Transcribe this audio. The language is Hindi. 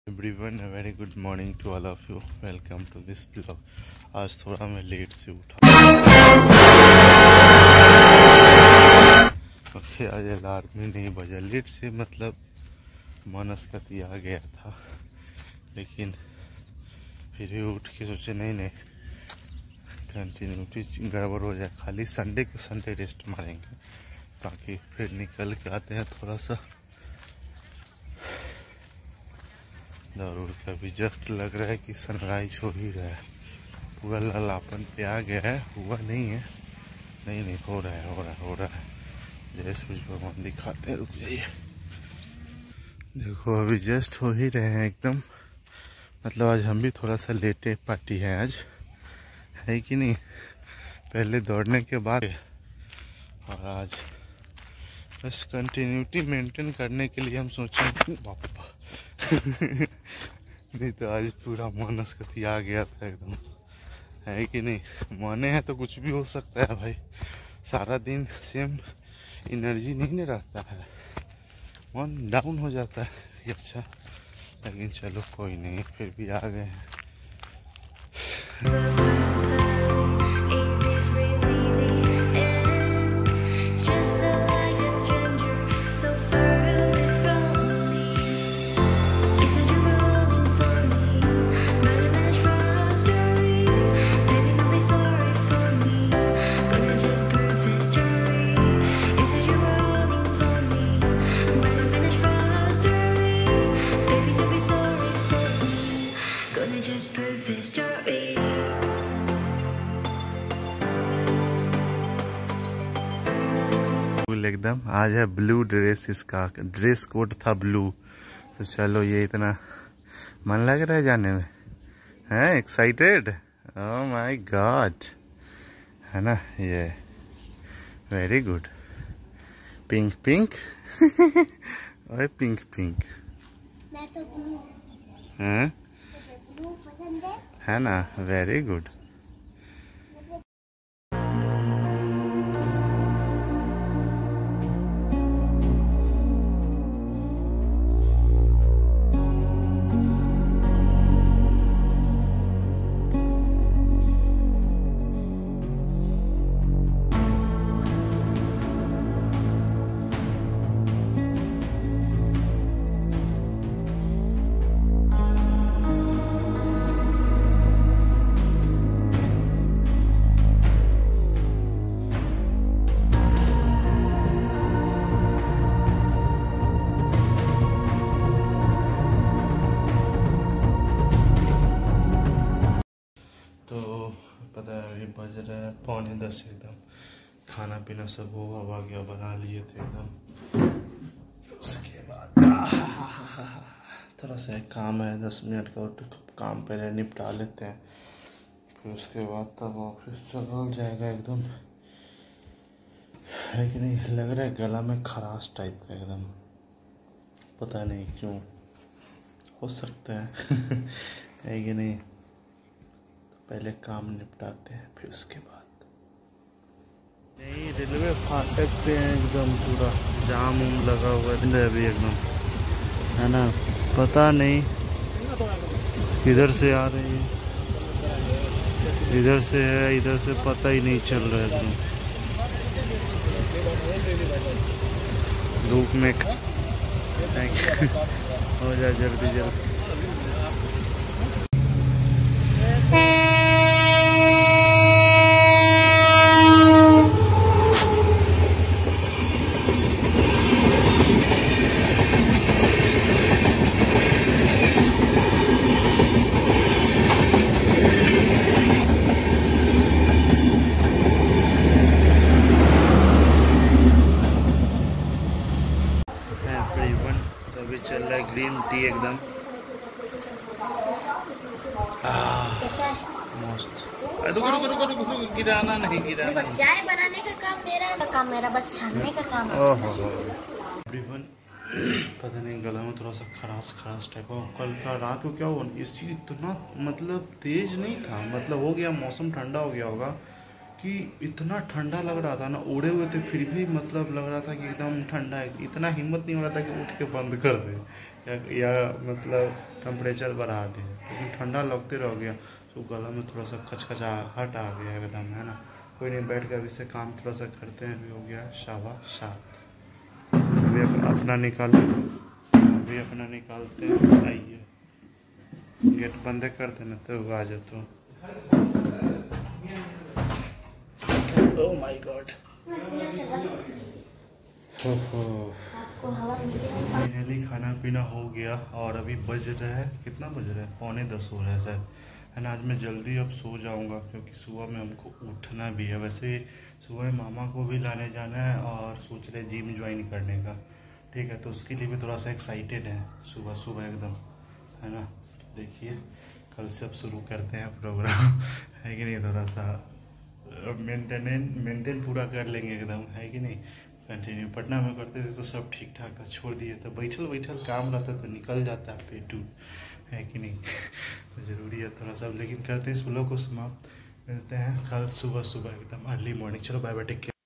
Everyone a very good morning to all of you. Welcome to this blog. आज थोड़ा मैं लेट से उठा। ओके, आज अलार्म ही नहीं बजा। लेट से मतलब मनस्कती आ गया था, लेकिन फिर भी उठ के सोचे नहीं कंटिन्यूटी गड़बड़ हो जाए। खाली संडे को संडे रेस्ट मारेंगे, बाकी फिर निकल के आते हैं थोड़ा सा दौड़ का। भी जस्ट लग रहा है कि सनराइज हो ही रहा है। पूरा लालापन पे आ गया है। हुआ नहीं है, नहीं हो रहा है। जय सूर्य भगवान दिखाते हैं, रुक जाइए। देखो अभी जस्ट हो ही रहे हैं एकदम। मतलब आज हम भी थोड़ा सा लेटे पार्टी है आज, है कि नहीं। पहले दौड़ने के बाद और आज बस कंटिन्यूटी मेंटेन करने के लिए हम सोचे बापा नहीं तो आज पूरा मनस्कती आ गया था एकदम, है कि नहीं। माने हैं तो कुछ भी हो सकता है भाई। सारा दिन सेम एनर्जी नहीं रहता है, मन डाउन हो जाता है। अच्छा, लेकिन चलो कोई नहीं, फिर भी आ गए हैं। एकदम आज है ब्लू ड्रेस, इसका ड्रेस कोड था ब्लू। तो चलो, ये इतना मन लग रहा है जाने में, है एक्साइटेड। ओह माय गॉड, है ना। ये वेरी गुड। पिंक पिंक और पिंक पिंक। मैं तो ब्लू। हैं, ब्लू पसंद है ना। Very good. पता है अभी बज रहा है 9:45 एकदम। खाना पीना सब हो गया, बना लिए थे एकदम। उसके बाद थोड़ा सा एक काम है, 10 मिनट का काम पहले निपटा लेते हैं, फिर उसके बाद तब ऑफिस चल जाएगा एकदम, है कि नहीं। लग रहा है गला में खराश टाइप का एकदम, पता नहीं क्यों, हो सकता है कि नहीं। पहले काम निपटाते हैं, फिर उसके बाद। नहीं, रेलवे फाटक पे हैं एकदम, पूरा जाम उम लगा हुआ है अभी एकदम, है ना। पता नहीं किधर से आ रही है, इधर से है, इधर से पता ही नहीं चल रहा है एकदम। धूप में हो जाए जल्दी जल्दी। अभी चल रहा है ग्रीन टी एकदम मस्त। रुको, गिराना नहीं। चाय बनाने का काम मेरा बस छानने का काम है। एवरीवन, पता नहीं गला में थोड़ा सा खराश टाइप का। कल का रात को क्या हुआ, इस चीज इतना मतलब तेज नहीं था, मतलब हो गया, मौसम ठंडा हो गया होगा कि इतना ठंडा लग रहा था ना, ओढ़े हुए थे फिर भी मतलब लग रहा था कि एकदम ठंडा है। इतना हिम्मत नहीं हो रहा था कि उठ के बंद कर दे या मतलब टेम्परेचर बढ़ा दे, लेकिन ठंडा लगते रह गया। तो गला में थोड़ा सा खचखचाहट आ गया एकदम, है ना। कोई नहीं, बैठ के अभी से काम थोड़ा सा करते हैं। अभी हो गया 7:15। अभी अपना निकालते हैं। आइए गेट बंद करते ना तो आ जाते। ओह माय गॉड, फाइनली खाना पीना हो गया और अभी बज रहा है, कितना बज रहा है, 9:45 हो रहा है शायद, है ना। आज मैं जल्दी अब सो जाऊंगा क्योंकि सुबह में हमको उठना भी है। वैसे सुबह मामा को भी लाने जाना है और सोच रहे जिम ज्वाइन करने का, ठीक है। तो उसके लिए भी थोड़ा सा एक्साइटेड है सुबह सुबह एकदम, है ना। तो देखिए कल से अब शुरू करते हैं प्रोग्राम है कि नहीं। थोड़ा सा मेंटेन पूरा कर लेंगे एकदम, है कि नहीं। कंटिन्यू पटना में करते थे तो सब ठीक ठाक था, छोड़ दिए तो बैठल काम रहता तो निकल जाता है पेटू, है कि नहीं। तो ज़रूरी है थोड़ा सा, लेकिन करते इस ब्लॉग को समाप्त। मिलते हैं कल सुबह एकदम अर्ली मॉर्निंग। चलो बाय बाय, टेक केयर।